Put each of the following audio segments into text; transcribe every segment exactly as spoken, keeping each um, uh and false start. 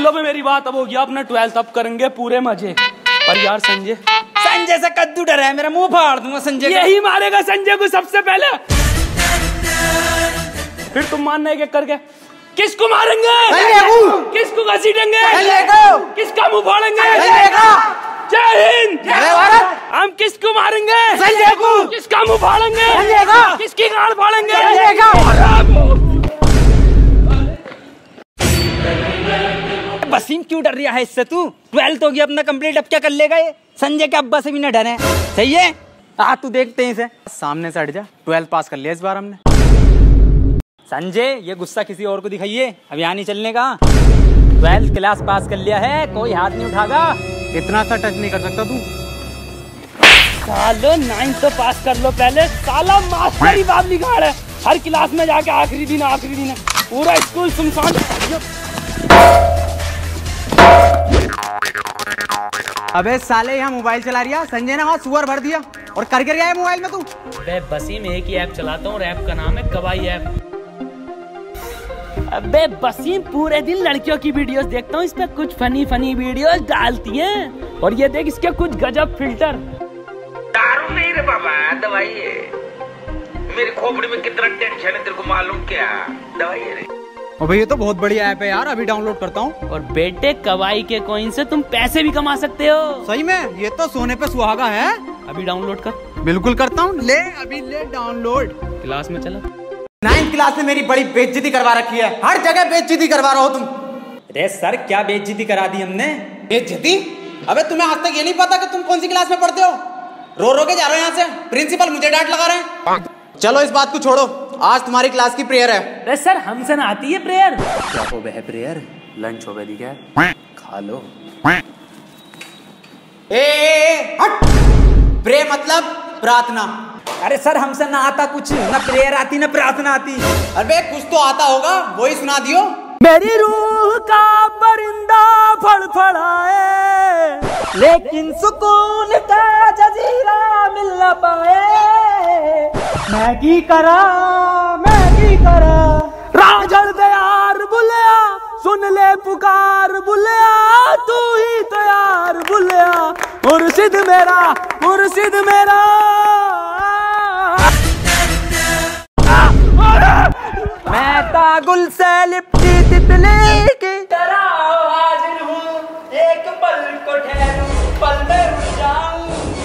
लो भी मेरी बात, अब हो गया अपना ट्वेल्थ, अब करेंगे पूरे मजे। पर यार संजय संजय से कद्दू डर है, मेरा मुंह फाड़ दूंगा संजय। यही मारेगा संजय को सबसे पहले, फिर तुम मानना एक एक करके। किसको मारेंगे? किसको घसीटेंगे? किसका मुंह फोड़ेंगे? जय हिंद जय भारत। हम किसको मारेंगे? संजय को। किसका मुंह फाड़ेंगे? संजय का। किसकी गांड फाड़ेंगे? संजय का। वसीम क्यों डर रहा है इससे? तू ट्वेल्थ हो गया अपना कंप्लीट, अब क्या कर लेगा ये? संजय के अब्बा से भी न डरे, सही है? आ तू देखते हैं इसे, सामने से हट जा। ट्वेल्थ पास कर लिया इस बार हमने। संजय ये गुस्सा किसी और को दिखाइए, अब यहाँ नहीं चलने का। ट्वेल्थ क्लास पास कर लिया है, कोई हाथ नहीं उठागा। इतना सा टच नहीं कर सकता तू। सालो नाइन्थ तो पास कर लो पहले, साला मास्टर ही बाप निकाल है। हर क्लास में जाके आखिरी दिन आखिरी दिन पूरा स्कूल सुनसान। अबे साले यहाँ मोबाइल चला रही है। संजय ने वहाँ सुअर भर दिया और कर कर गया है मोबाइल में तू। अबे बसीम एक ही ऐप चलाता हूँ, ऐप का नाम है कवाई ऐप। अबे बसीम पूरे दिन लड़कियों की वीडियोस देखता हूँ, इस पे कुछ फनी फनी वीडियोस डालती हैं। और ये देख इसके कुछ गजब फिल्टर। दारू नहीं रे बाबा, दवाई है। मेरी खोपड़ी में कितना टेंशन है तेरे को मालूम क्या? दवाई है रे। अबे ये तो बहुत बढ़िया ऐप है यार, अभी डाउनलोड करता हूँ। और बेटे कवाई के कॉइन से तुम पैसे भी कमा सकते हो। सही में? ये तो सोने पे सुहागा है। अभी डाउनलोड कर। बिल्कुल करता हूँ, ले अभी ले डाउनलोड। क्लास में चला। नाइन्थ क्लास में मेरी बड़ी बेइज्जती करवा रखी है, हर जगह बेइज्जती करवा रहा हो तुम। अरे सर क्या बेइज्जती करा दी हमने? बेइज्जती? अबे तुम्हें आज तक ये नहीं पता कि तुम कौन सी क्लास में पढ़ते हो? रो रो के जा रहे हो यहाँ से, प्रिंसिपल मुझे डांट लगा रहे हैं। चलो इस बात को छोड़ो, आज तुम्हारी क्लास की प्रेयर है। अरे सर हमसे ना आती है प्रेयर। क्या हो बे प्रेयर? लंच हो गई क्या? खा लो। ए, ए, ए हट। प्रे मतलब प्रार्थना। अरे सर हमसे ना आता कुछ, ना प्रेयर आती ना प्रार्थना आती। अरे कुछ तो आता होगा, वही सुना दियो। मेरी रूह का परिंदा फड़फड़ाए, लेकिन सुकून का जजीरा मिल न पाए। मैगी करा मैगी करा, राजड़ यार बुलिया, सुन ले पुकार बुलिया, तू ही तो यार बुलिया, मुर्शिद मेरा मुर्शिद मेरा। मैं तागुल से लिपटी तितली की तरह हाजिर हूँ, एक पल को ठहरूं, पल में रुक जाऊं।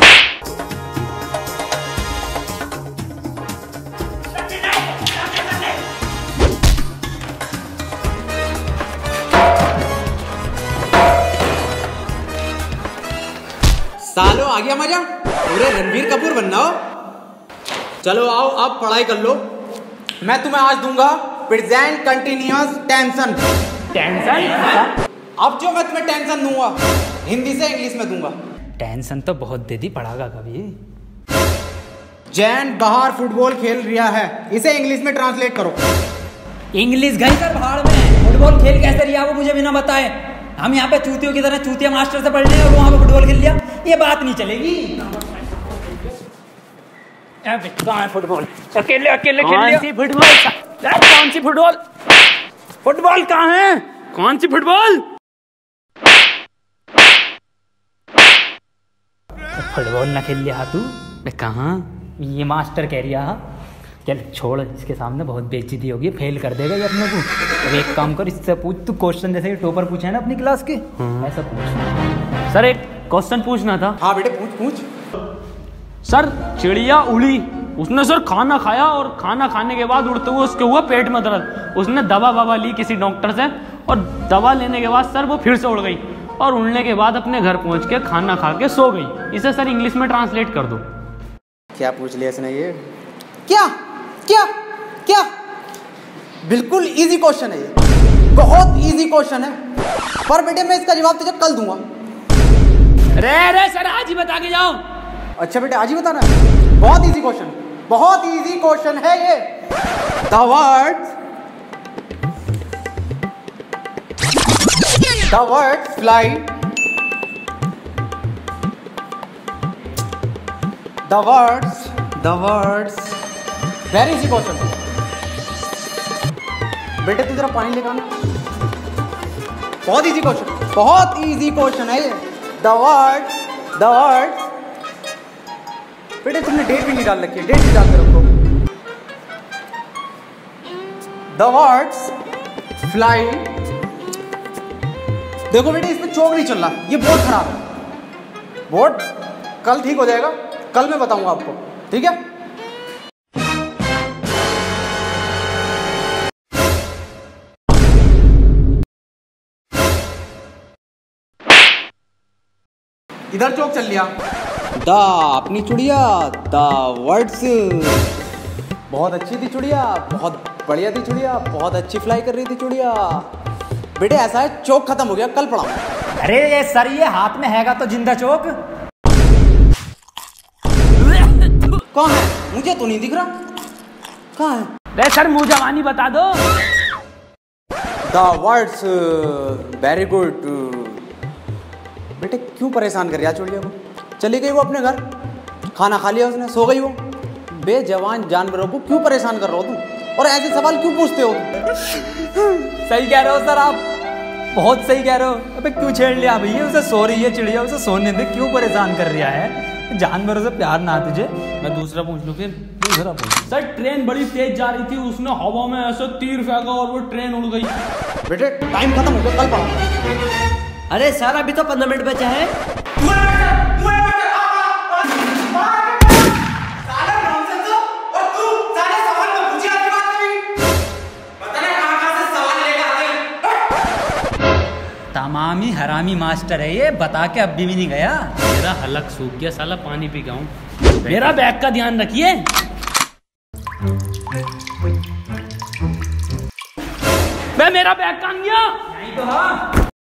सालो आ गया मजा, पूरे रणबीर कपूर बनना हो। चलो आओ अब पढ़ाई कर लो। मैं तुम्हें आज दूंगा प्रेजेंट कंटिन्यूअस टेंशन। टेंशन? अब जो मैं तुम्हें टेंशन दूंगा हिंदी से इंग्लिश में दूंगा। टेंशन तो बहुत दे दी, पढ़ागा कभी। जैन बाहर फुटबॉल खेल रहा है, इसे इंग्लिश में ट्रांसलेट करो। इंग्लिश गई सर भाड़ में, फुटबॉल खेल कैसे रिया वो मुझे बिना बताए। हम यहाँ पे चूतियों की तरह चूतिया मास्टर से पढ़ रहे हैं और वहाँ पे फुटबॉल खेल लिया, ये बात नहीं चलेगी। कहाँ है फुटबॉल? अकेले अकेले खेल लिया। कौन सी फुटबॉल? कौन सी फुटबॉल? फुटबॉल कहाँ है? कौन सी फुटबॉल? फुटबॉल ना खेल लिया तू? कहाँ? ये मास्टर कह रिया। चल छोड़, इसके सामने बहुत बेइज्जती होगी, फेल कर देगा ये अपने को। अब एक काम कर, इससे पूछ तू क्वेश्चन, जैसे टॉपर पूछे है ना अपनी क्लास के, ऐसा पूछ। सर एक क्वेश्चन पूछना था। हाँ बेटे पूछ पूछ। सर चिड़िया उड़ी, उसने सर खाना खाया और खाना खाने के बाद उड़ते हुए उसके हुआ पेट में दर्द। उसने दवा ववा ली किसी डॉक्टर से और दवा लेने के बाद सर वो फिर से उड़ गई और उड़ने के बाद अपने घर पहुंच के खाना खा के सो गई। इसे सर इंग्लिश में ट्रांसलेट कर दो। क्या पूछ लिया इसने ये? क्या क्या क्या? बिल्कुल इजी क्वेश्चन है ये, बहुत इजी क्वेश्चन है, पर बेटे मैं इसका जवाब तुझे कल दूंगा। रे रे सर आज ही बता के जाओ। अच्छा बेटे आज ही बताना है? बहुत इजी क्वेश्चन, बहुत इजी क्वेश्चन है ये। The words the words fly, the words the words very easy question. बेटे तू जरा पानी लेकर आना। बहुत इजी क्वेश्चन, बहुत इजी क्वेश्चन है ये। द वर्ड द वर्ड बेटे तुमने डेट भी नहीं डाल रखी है, डेट भी डाल के रखो। द वर्ड्स फ्लाई, देखो बेटे इसमें चौक नहीं चल रहा, ये बोर्ड खराब है। बोर्ड कल ठीक हो जाएगा, कल मैं बताऊंगा आपको, ठीक है। इधर चौक चल लिया। द अपनी चुड़िया, द वर्ड्स बहुत अच्छी थी चुड़िया, बहुत बढ़िया थी चुड़िया, बहुत अच्छी फ्लाई कर रही थी चुड़िया। बेटे ऐसा है चौक खत्म हो गया, कल पढ़ाऊंगा। अरे ये सर ये हाथ में हैगा तो जिंदा चौक। कहाँ है? मुझे तो नहीं दिख रहा, कहाँ है? अरे सर मुंह जवानी बता दो। The words very good. बेटे क्यों परेशान कर रहा चुड़िया को? चली गई वो अपने घर, खाना खा लिया उसने, सो गई वो। बेजवान जानवरों को क्यों परेशान कर रहे हो तुम, और ऐसे सवाल क्यों पूछते हो? सही कह रहे हो सर आप, बहुत सही कह रहे हो। अबे क्यों छेड़ लिया भैया, उसे सो रही है चिड़िया, उसे सोने दे, क्यों परेशान कर रहा है? जानवरों से प्यार ना तुझे। मैं दूसरा पूछ लूं फिर? दूसरा पूछ। सर ट्रेन बड़ी तेज जा रही थी, उसने हवा में ऐसे तीर फेंका और वो ट्रेन उड़ गई। बेटे टाइम खत्म हो गया, कल पढ़ाऊंगा। अरे सर अभी तो पंद्रह मिनट बचा है। तमामी हरामी मास्टर है ये, बता के अब भी नहीं गया। मेरा हलक सूख गया, साला पानी पी गाऊं। मेरा बैग का ध्यान रखिए। मैं मेरा बैग कहाँ गया? नहीं तो हाँ।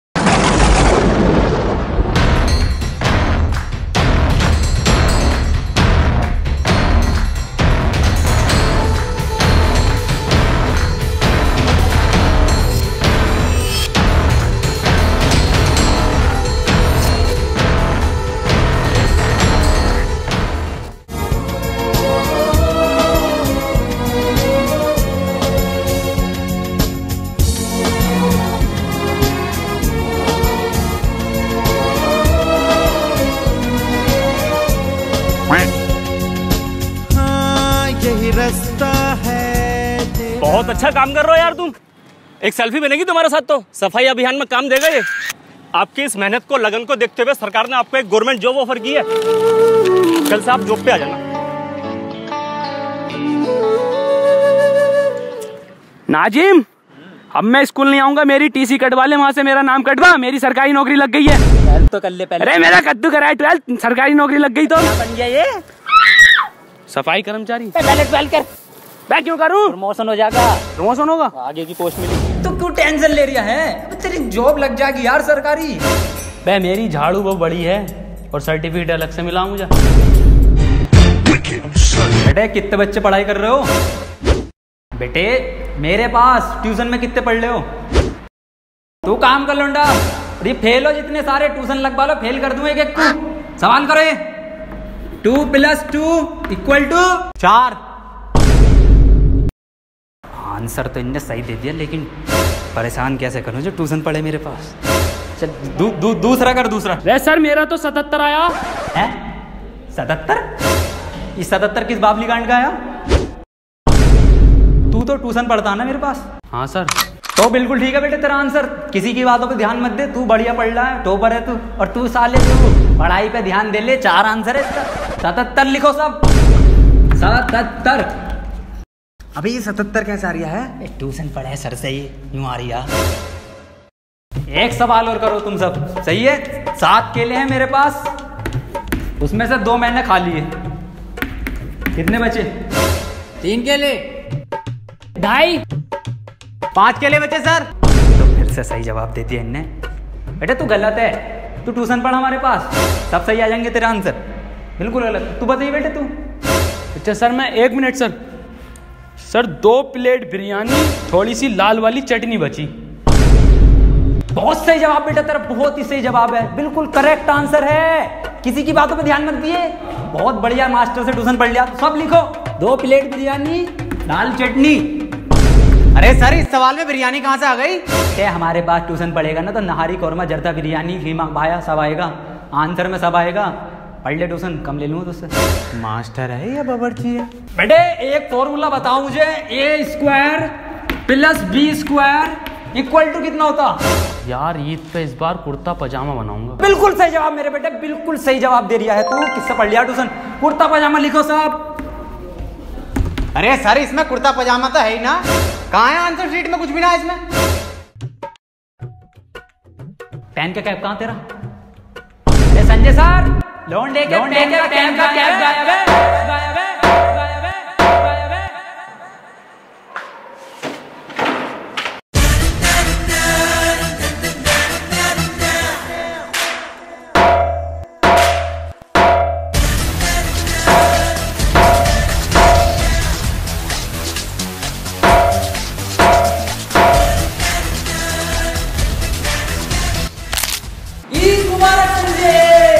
बहुत अच्छा काम कर रहे हो यार तुम। एक सेल्फी बनेगी तुम्हारे साथ तो सफाई अभियान में काम देगा ये। आपकी इस मेहनत को लगन को देखते हुए सरकार ने आपको एक गवर्नमेंट जॉब ऑफर की है। कल से आप जॉब पे आ जाना। नाजिम अब मैं स्कूल नहीं आऊंगा, मेरी टीसी कटवा ले, वहां से मेरा नाम कटवा, मेरी सरकारी नौकरी लग गई है। ट्वेल्थ तो कर ले पहले। अरे मेरा कद्दू कराए ट्वेल्थ, सरकारी नौकरी लग गई तो बन गया ये सफाई कर्मचारी। पहले ट्वेल्थ कर, मैं क्यों करूं? प्रमोशन हो जाएगा, प्रमोशन होगा, आगे की पोस्ट मिलेगी। तो क्यों टेंशन ले रहा है? तेरी जॉब लग जाएगी यार सरकारी। बे मेरी झाड़ू वो बड़ी है और सर्टिफिकेट अलग से मिला मुझे। बेटे कितने बच्चे पढ़ाई कर रहे हो? बेटे मेरे पास ट्यूशन में कितने पढ़ रहे हो? तू काम कर लौंडा, ये फेल हो जितने सारे ट्यूशन लगवा लो, फेल कर दूं एक एक को। सवाल करो ये। Two plus two equal to चार। आंसर तो इनने सही दे दिया, लेकिन परेशान कैसे करूं जो ट्यूशन पढ़े मेरे पास। चल दू, दू, दूसरा कर दूसरा। रे सर मेरा तो सतहत्तर आया है। सतहत्तर? ये सतहत्तर किस बाबली कांड का आया? तू तो ट्यूशन पढ़ता ना मेरे पास। हाँ सर। तो बिल्कुल ठीक है बेटे तेरा आंसर, किसी की बातों पे ध्यान मत दे, तू बढ़िया पढ़ रहा है, टॉपर है तू। और तू साले तू पढ़ाई पे ध्यान दे ले, चार आंसर है इसका। सतहत्तर लिखो सब, सतहत्तर। अबे ये सतहत्तर कैसे आ रहा है? ट्यूशन पढ़े सर से ही यूं आ रही है। एक सवाल और करो तुम सब, सही है? सात केले हैं मेरे पास, उसमें से दो मैंने खा लिए, कितने बचे? तीन केले, ढाई, पांच केले बचे सर। तो फिर से सही जवाब दे दिया इनने। बेटे तू गलत है, तू ट्यूशन पढ़ हमारे पास, सब सही आ जाएंगे तेरा आंसर। बिल्कुल गलत। तू बताइए बेटे तू। अच्छा सर मैं एक मिनट सर सर दो प्लेट बिरयानी, थोड़ी सी लाल वाली चटनी बची। बहुत सही जवाब बेटा तेरा, बहुत ही सही जवाब है, बिल्कुल करेक्ट आंसर है। किसी की बातों पे ध्यान मत दिए, बहुत बढ़िया मास्टर से ट्यूशन पढ़ लिया। तो सब लिखो, दो प्लेट बिरयानी, लाल चटनी। अरे सर इस सवाल में बिरयानी कहाँ से आ गई? के हमारे पास ट्यूशन पढ़ेगा ना तो नहारी कौरमा जर्दा बिरयानी कीमा भाया सब आएगा, आंसर में सब आएगा। पढ़ ले ट्यूशन, कम ले लूँ तुझसे। मास्टर है या बावर्ची है? बेटे एक फॉर्मूला बताओ मुझे, A square plus B square equal to कितना होता? यार ईद पे इस बार कुर्ता पजामा बनाऊंगा। बिल्कुल सही जवाब मेरे बेटे, बिल्कुल सही जवाब दे दिया है तू। किससे पढ़ लिया ट्यूशन? कुर्ता पजामा लिखो साहब। अरे सर इसमें कुर्ता पजामा तो है ही ना, कहाँ है आंसर शीट में? कुछ भी ना है इसमें। पेन का कैप कहाँ तेरा? अरे संजय सर, लोन दे के पेन का पेन का कैप गायब है, गायब है, गायब है, गायब है। ईद मुबारक Sanjay.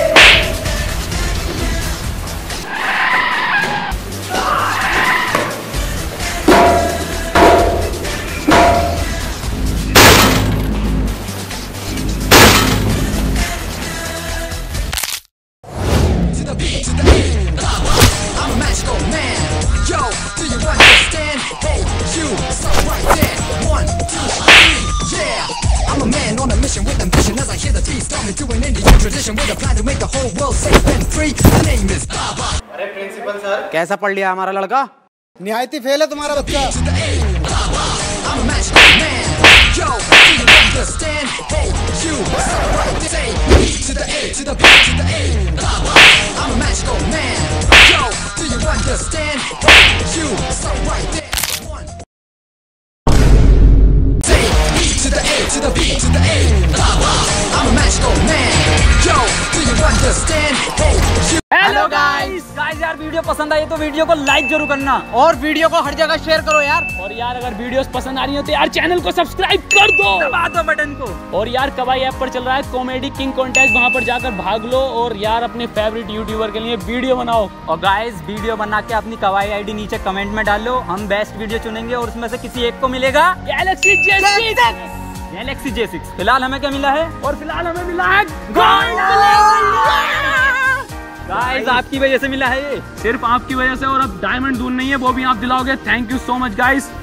I'm a man on a mission with ambition as I hear the beat start me doing Indian tradition with a plan to make the whole world safe and free. The name is Baba. अरे principal sir, कैसा पढ़ लिया हमारा लड़का? निहायती fail है तुम्हारा बच्चा। I'm a magical man. Yo, do you understand? Hey, you, so right there. Say E to the A to the B to the A. I'm a magical man. Yo, do you understand? Hey, you, so right there. One. Say E to the A to the B to the A. I'm a magical man. Yo, do you understand? Hey, you. Hello guys guys यार video पसंद आई तो video को like जरूर करना और video को हर जगह शेयर करो यार। और यार अगर वीडियोस पसंद आ रही हो तो यार चैनल को सब्सक्राइब कर दो, दबा दो बटन को। और यार कवाई ऐप पर चल रहा है कॉमेडी किंग कॉन्टेस्ट, वहां पर जाकर भाग लो और यार अपने फेवरेट यूट्यूबर के लिए वीडियो बनाओ। और गाइस वीडियो बना के अपनी कवाई आईडी नीचे कमेंट में डालो, हम बेस्ट वीडियो चुनेंगे और उसमें से किसी एक को मिलेगा Galaxy J six. Galaxy J six. फिलहाल हमें क्या मिला है? और फिलहाल हमें मिला है गाइस आपकी वजह से मिला है ये, सिर्फ आपकी वजह से। और अब डायमंड दून नहीं है, वो भी आप दिलाओगे। Thank you so much guys.